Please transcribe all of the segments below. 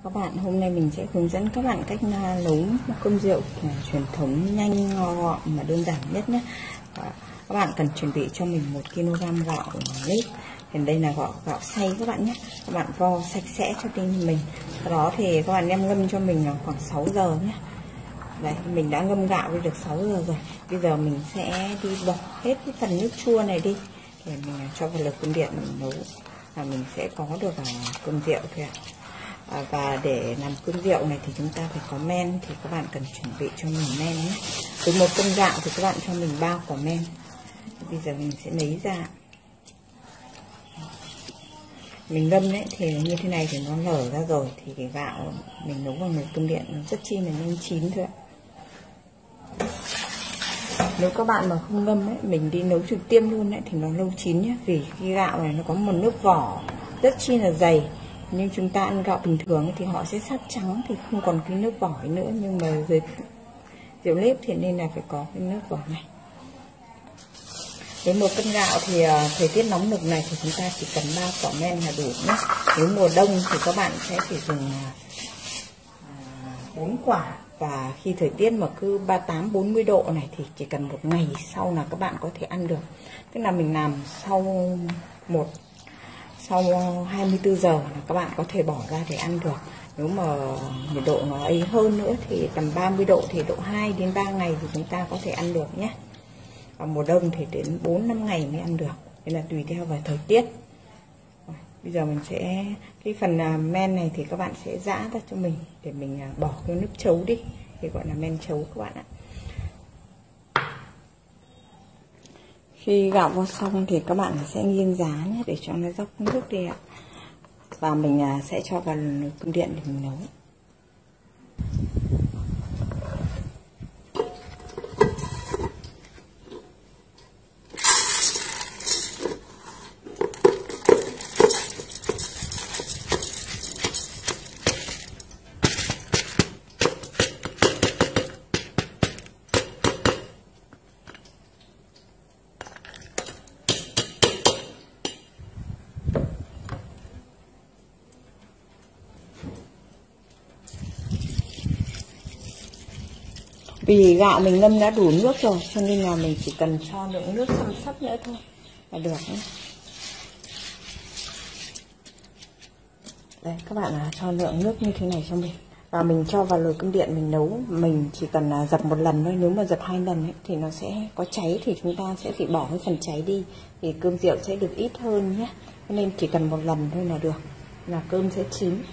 Các bạn, hôm nay mình sẽ hướng dẫn các bạn cách nấu cơm rượu truyền thống nhanh, gọn mà đơn giản nhất nhé. Các bạn cần chuẩn bị cho mình 1 kg gạo nếp. Thì đây là gạo xay các bạn nhé. Các bạn vo sạch sẽ cho tên mình. Sau đó thì các bạn đem ngâm cho mình khoảng 6 giờ nhé. Đấy, mình đã ngâm gạo đi được 6 giờ rồi. Bây giờ mình sẽ đi bỏ hết cái phần nước chua này đi để mình cho vào lò cơm điện mình nấu, và mình sẽ có được cơm rượu thôi ạ. Và để làm cơm rượu này thì chúng ta phải có men, thì các bạn cần chuẩn bị cho mình men nhé. Với 1 cân gạo thì các bạn cho mình 3 quả men. Bây giờ mình sẽ lấy ra, mình ngâm đấy thì như thế này thì nó lở ra rồi, thì cái gạo mình nấu vào nồi cơm điện nó rất chi là nhanh chín thôi ạ. Nếu các bạn mà không ngâm ấy, mình đi nấu trực tiếp luôn đấy thì nó lâu chín nhé, vì cái gạo này nó có một lớp vỏ rất chi là dày. Nhưng chúng ta ăn gạo bình thường thì họ sẽ sắt trắng thì không còn cái lớp vỏ nữa, nhưng mà với rượu nếp thì nên là phải có cái lớp vỏ này. Với 1 cân gạo thì thời tiết nóng nực này thì chúng ta chỉ cần 3 quả men là đủ nhé. Nếu mùa đông thì các bạn sẽ phải dùng 4 quả, và khi thời tiết mà cứ 38-40 độ này thì chỉ cần 1 ngày sau là các bạn có thể ăn được. Tức là mình làm sau 24 giờ là các bạn có thể bỏ ra để ăn được. Nếu mà nhiệt độ nó ấy hơn nữa thì tầm 30 độ thì độ 2 đến 3 ngày thì chúng ta có thể ăn được nhé. Và mùa đông thì đến 4-5 ngày mới ăn được, nên là tùy theo vào thời tiết. Bây giờ mình sẽ, cái phần men này thì các bạn sẽ giã ra cho mình để mình bỏ cái nước chấu đi, thì gọi là men chấu các bạn ạ. Khi gạo vo xong thì các bạn sẽ nghiêng giá nhé, để cho nó dốc nước đi ạ. Và mình sẽ cho vào nồi cơm điện để mình nấu. Vì gạo mình ngâm đã đủ nước rồi, cho nên là mình chỉ cần cho lượng nước xăm xắp nữa thôi là được nhé. Đây, các bạn cho lượng nước như thế này cho mình, và mình cho vào nồi cơm điện mình nấu. Mình chỉ cần dập 1 lần thôi. Nếu mà dập 2 lần ấy, thì nó sẽ có cháy, thì chúng ta sẽ phải bỏ cái phần cháy đi, thì cơm rượu sẽ được ít hơn nhé. Cho nên chỉ cần 1 lần thôi là được, là cơm sẽ chín.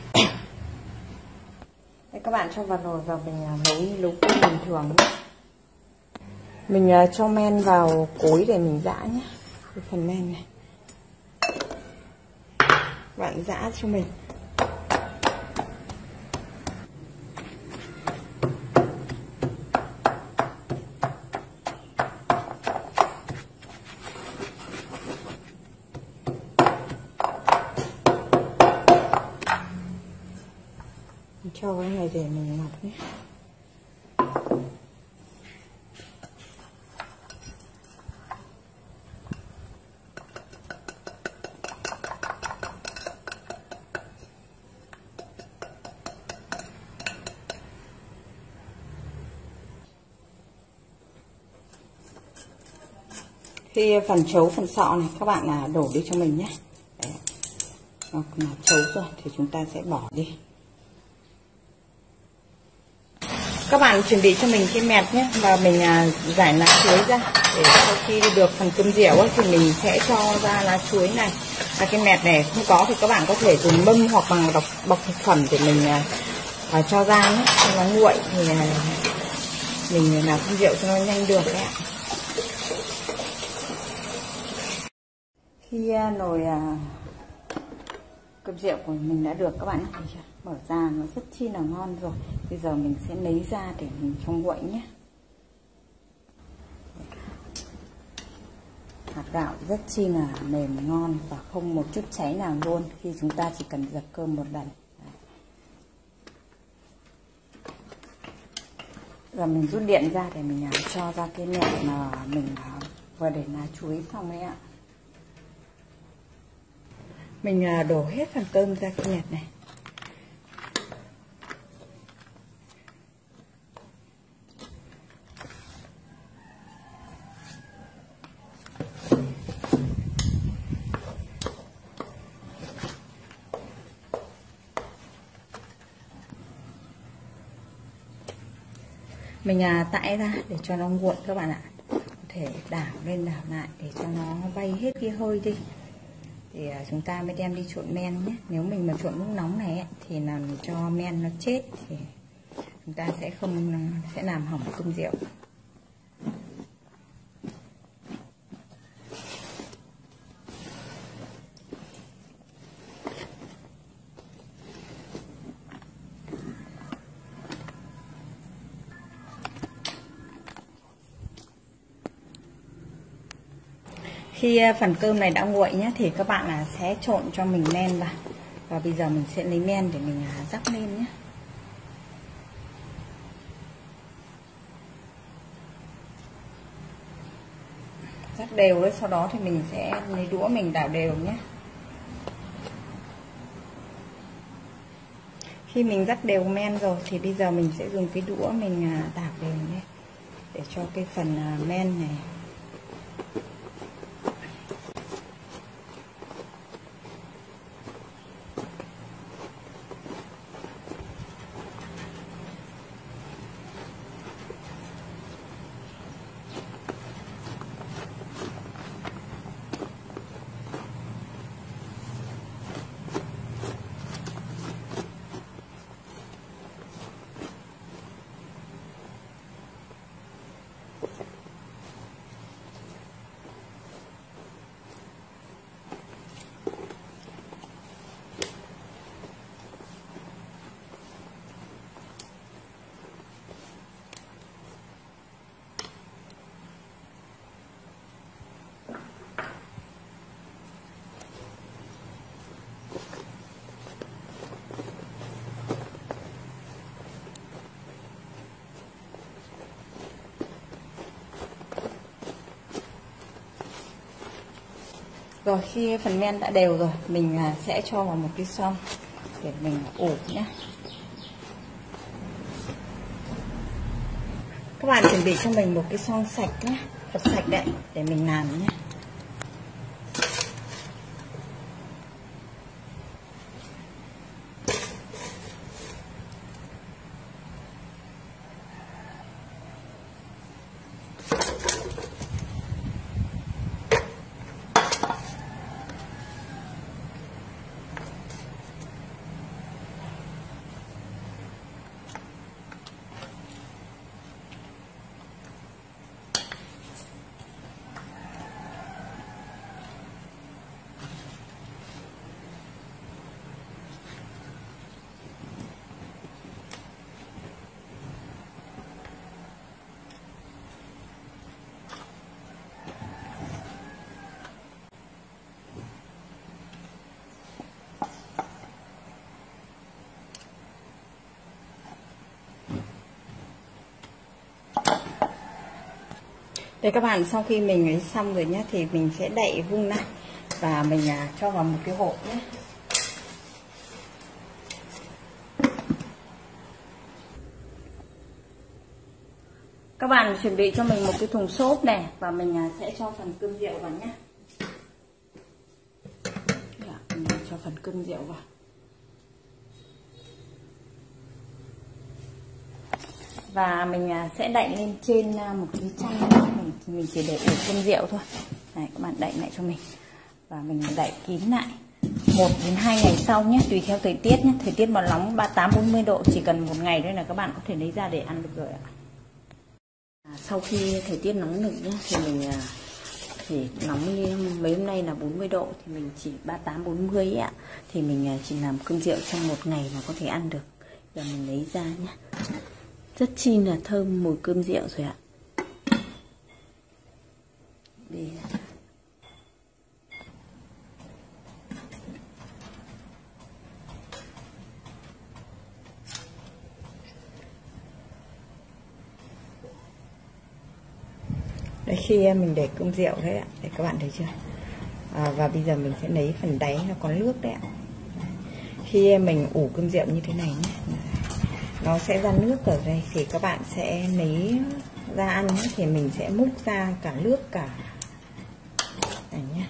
Đây, các bạn cho vào nồi và mình nấu cơm bình thường nhé. Mình cho men vào cối để mình giã nhé, cái phần men này bạn giã cho mình. Mình cho cái này để mình ngọt nhé. Khi phần chấu, phần sọ này các bạn đổ đi cho mình nhé. Đấy. Nó chấu rồi thì chúng ta sẽ bỏ đi. Các bạn chuẩn bị cho mình cái mẹt nhé, và mình giải lá chuối ra, để sau khi được phần cơm rượu ấy, thì mình sẽ cho ra lá chuối này. Và cái mẹt này không có thì các bạn có thể dùng mâm hoặc bằng bọc thực phẩm để mình cho ra nhé, cho nó nguội, thì mình làm cơm rượu cho nó nhanh được đấy ạ. Khi nồi cơm rượu của mình đã được các bạn thấy chưa? Mở ra nó rất chi là ngon rồi. Bây giờ mình sẽ lấy ra để mình cho nguội nhé. Hạt gạo rất chi là mềm ngon và không một chút cháy nào luôn, khi chúng ta chỉ cần dập cơm 1 lần. Giờ mình rút điện ra để mình cho ra cái mẹo mà mình vừa để lá chuối xong đấy ạ. Mình đổ hết phần cơm ra cái mẹt này. Mình tải ra để cho nó nguội các bạn ạ. Có thể đảo lên đảo lại để cho nó bay hết cái hơi đi. Thì chúng ta mới đem đi trộn men nhé. Nếu mình mà trộn lúc nóng này ấy, thì làm cho men nó chết thì chúng ta sẽ làm hỏng cơm rượu. Khi phần cơm này đã nguội nhé thì các bạn sẽ trộn cho mình men vào. Và bây giờ mình sẽ lấy men để mình rắc lên nhé. Rắc đều đấy, sau đó thì mình sẽ lấy đũa mình đảo đều nhé. Khi mình rắc đều men rồi thì bây giờ mình sẽ dùng cái đũa mình đảo đều nhé, để cho cái phần men này rồi. Khi phần men đã đều rồi, mình sẽ cho vào một cái xoong để mình ủ nhé. Các bạn chuẩn bị cho mình một cái xoong sạch nhé, thật sạch đấy, để mình làm nhé. Đây các bạn, sau khi mình ấy xong rồi nhé thì mình sẽ đậy vung lại và mình cho vào một cái hộp nhé. Các bạn chuẩn bị cho mình một cái thùng xốp này và mình sẽ cho phần cơm rượu vào nhé. Mình cho phần cơm rượu vào. Và mình sẽ đậy lên trên một cái chăn, mình chỉ để ủ cơm rượu thôi. Này các bạn, đậy lại cho mình. Và mình đậy kín lại 1 đến 2 ngày sau nhé, tùy theo thời tiết nhé. Thời tiết mà nóng 38-40 độ, chỉ cần 1 ngày thôi là các bạn có thể lấy ra để ăn được rồi ạ. Sau khi thời tiết nóng nực nhé thì mình thì nóng như mấy hôm nay là 40 độ thì mình chỉ 38-40 ạ, thì mình chỉ làm cơm rượu trong 1 ngày là có thể ăn được. Giờ mình lấy ra nhé. Rất chi là thơm mùi cơm rượu rồi ạ. Đấy, khi mình để cơm rượu đấy ạ, để các bạn thấy chưa? Và bây giờ mình sẽ lấy phần đáy nó có nước đấy ạ. Khi mình ủ cơm rượu như thế này nhé, nó sẽ ra nước ở đây thì các bạn sẽ lấy ra ăn nhé, thì mình sẽ múc ra cả nước cả này nhé.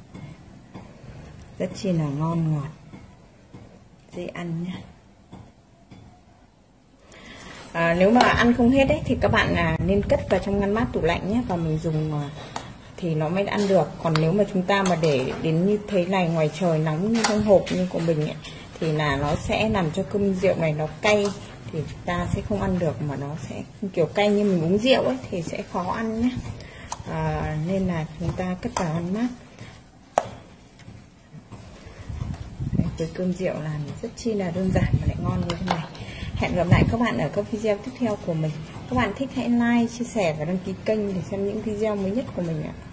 Rất chi là ngon ngọt, dễ ăn nhé. Nếu mà ăn không hết ấy thì các bạn nên cất vào trong ngăn mát tủ lạnh nhé, và mình dùng thì nó mới ăn được. Còn nếu mà chúng ta mà để đến như thế này ngoài trời nóng như trong hộp như của mình ấy, thì là nó sẽ làm cho cơm rượu này nó cay, thì chúng ta sẽ không ăn được, mà nó sẽ kiểu cay như mình uống rượu ấy thì sẽ khó ăn nhé. Nên là chúng ta cất vào ngăn mát. Với cơm rượu làm rất chi là đơn giản và lại ngon như thế này. Hẹn gặp lại các bạn ở các video tiếp theo của mình. Các bạn thích hãy like, chia sẻ và đăng ký kênh để xem những video mới nhất của mình ạ.